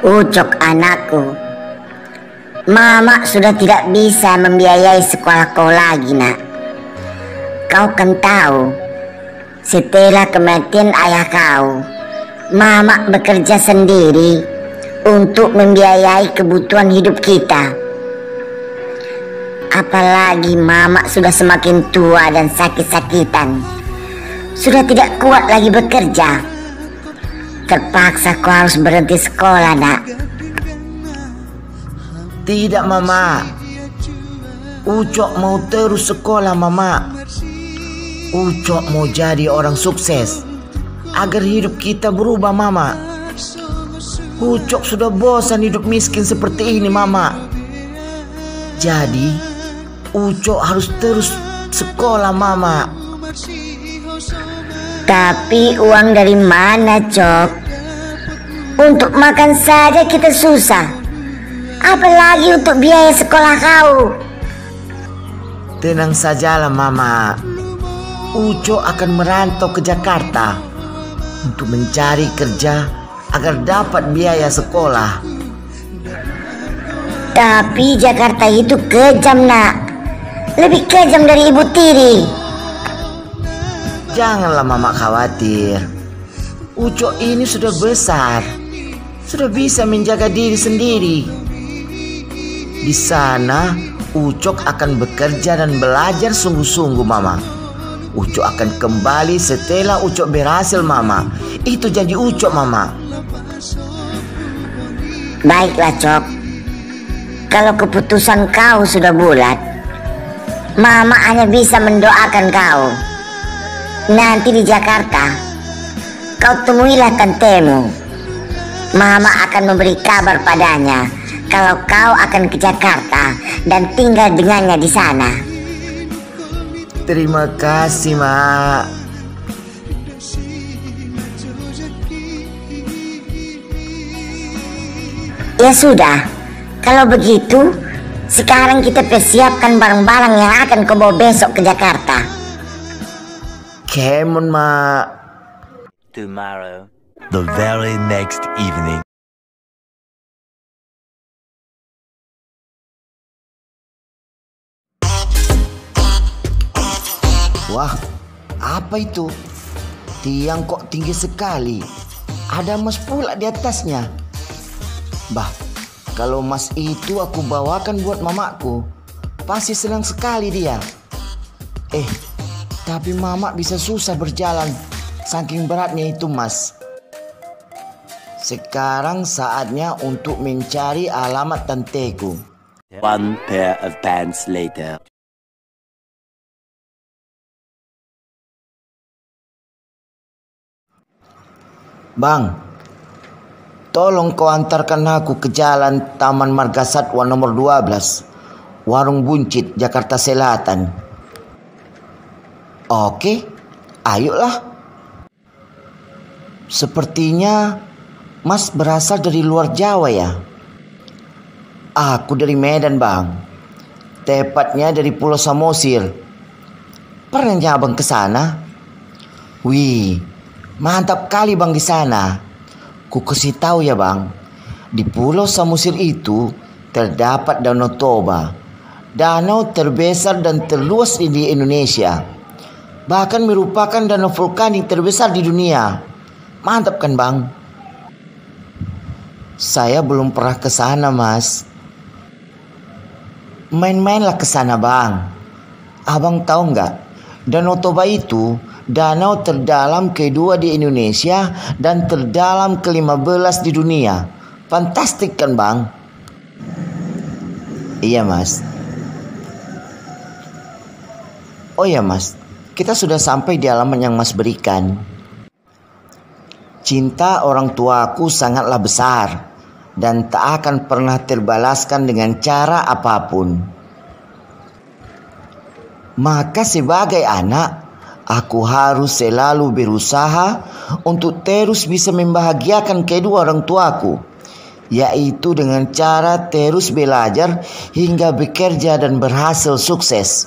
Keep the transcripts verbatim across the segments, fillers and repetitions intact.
Ucok anakku, Mama sudah tidak bisa membiayai sekolah kau lagi nak. Kau kan tahu, setelah kematian ayah kau, Mama bekerja sendiri untuk membiayai kebutuhan hidup kita. Apalagi Mama sudah semakin tua dan sakit-sakitan, sudah tidak kuat lagi bekerja. Terpaksa kau harus berhenti sekolah nak. Tidak Mama, Ucok mau terus sekolah Mama. Ucok mau jadi orang sukses agar hidup kita berubah Mama. Ucok sudah bosan hidup miskin seperti ini Mama. Jadi Ucok harus terus sekolah Mama. Tapi uang dari mana Cok? Untuk makan saja kita susah, apalagi untuk biaya sekolah kau. Tenang sajalah Mama, Ucok akan merantau ke Jakarta untuk mencari kerja agar dapat biaya sekolah. Tapi Jakarta itu kejam nak, lebih kejam dari ibu tiri. Janganlah Mama khawatir, Ucok ini sudah besar, sudah bisa menjaga diri sendiri. Di sana Ucok akan bekerja dan belajar sungguh-sungguh Mama. Ucok akan kembali setelah Ucok berhasil Mama. Itu janji Ucok Mama. Baiklah Cok, kalau keputusan kau sudah bulat, Mama hanya bisa mendoakan kau. Nanti di Jakarta kau temuilah tantemu. Mama akan memberi kabar padanya kalau kau akan ke Jakarta dan tinggal dengannya di sana. Terima kasih Mak. Ya sudah, kalau begitu sekarang kita persiapkan barang-barang yang akan kau bawa besok ke Jakarta. Come on Mak. Tomorrow, the very next evening. Wah, apa itu? Tiang kok tinggi sekali. Ada emas pula di atasnya. Bah, kalau emas itu aku bawakan buat mamaku, pasti senang sekali dia. Eh, tapi mama bisa susah berjalan, saking beratnya itu emas. Sekarang saatnya untuk mencari alamat tanteku. One pair of pants later. Bang, tolong kau antarkan aku ke jalan Taman Marga Satwa nomor dua belas, Warung Buncit, Jakarta Selatan. Oke, ayolah. Sepertinya Mas berasal dari luar Jawa ya? Aku dari Medan bang, tepatnya dari Pulau Samosir. Pernahnya abang ke sana? Wih, mantap kali bang di sana. Ku kasih tahu ya bang, di Pulau Samosir itu terdapat Danau Toba, danau terbesar dan terluas di Indonesia. Bahkan merupakan danau vulkanik terbesar di dunia. Mantap kan bang? Saya belum pernah ke sana mas. Main-mainlah ke sana bang. Abang tahu nggak? Danau Toba itu danau terdalam kedua di Indonesia dan terdalam kelima belas di dunia. Fantastik kan bang? Iya mas. Oh ya mas, kita sudah sampai di alamat yang mas berikan. Cinta orang tuaku sangatlah besar dan tak akan pernah terbalaskan dengan cara apapun. Maka sebagai anak, aku harus selalu berusaha untuk terus bisa membahagiakan kedua orang tuaku, yaitu dengan cara terus belajar hingga bekerja dan berhasil sukses.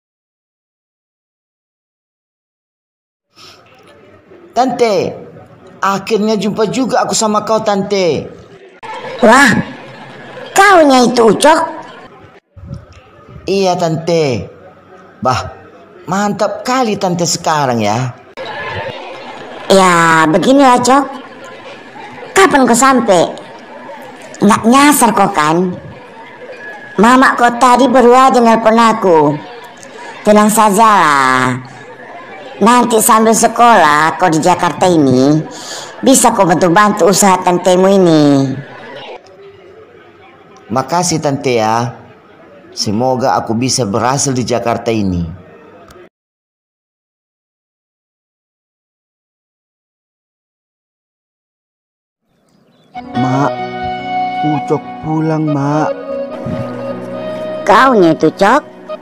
Tante, Akhirnya jumpa juga aku sama kau, Tante. Wah, kaunya itu Ucok? Iya, Tante. Bah, mantap kali Tante sekarang ya. Ya, beginilah Cok. Kapan kau sampai? Nggak nyasar kok kan? Mama kau tadi baru aja nelpon aku. Tenang sajalah. Nanti sambil sekolah kau di Jakarta ini, bisa kau bantu-bantu usaha tantemu ini. Makasih Tante ya. Semoga aku bisa berhasil di Jakarta ini. Mak, Ucok pulang, Mak. Kaunya itu Cok?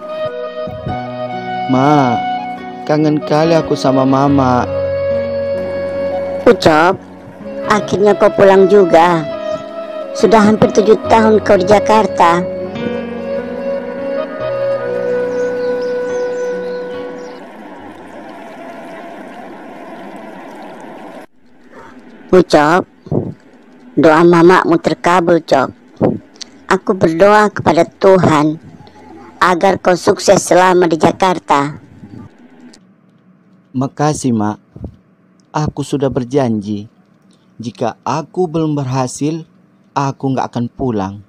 Mak, kangen kali aku sama Mama. Ucok, akhirnya kau pulang juga. Sudah hampir tujuh tahun kau di Jakarta. Ucok, doa mamamu terkabul, Cok. Aku berdoa kepada Tuhan agar kau sukses selama di Jakarta. Makasih, Mak. Aku sudah berjanji, jika aku belum berhasil, aku nggak akan pulang.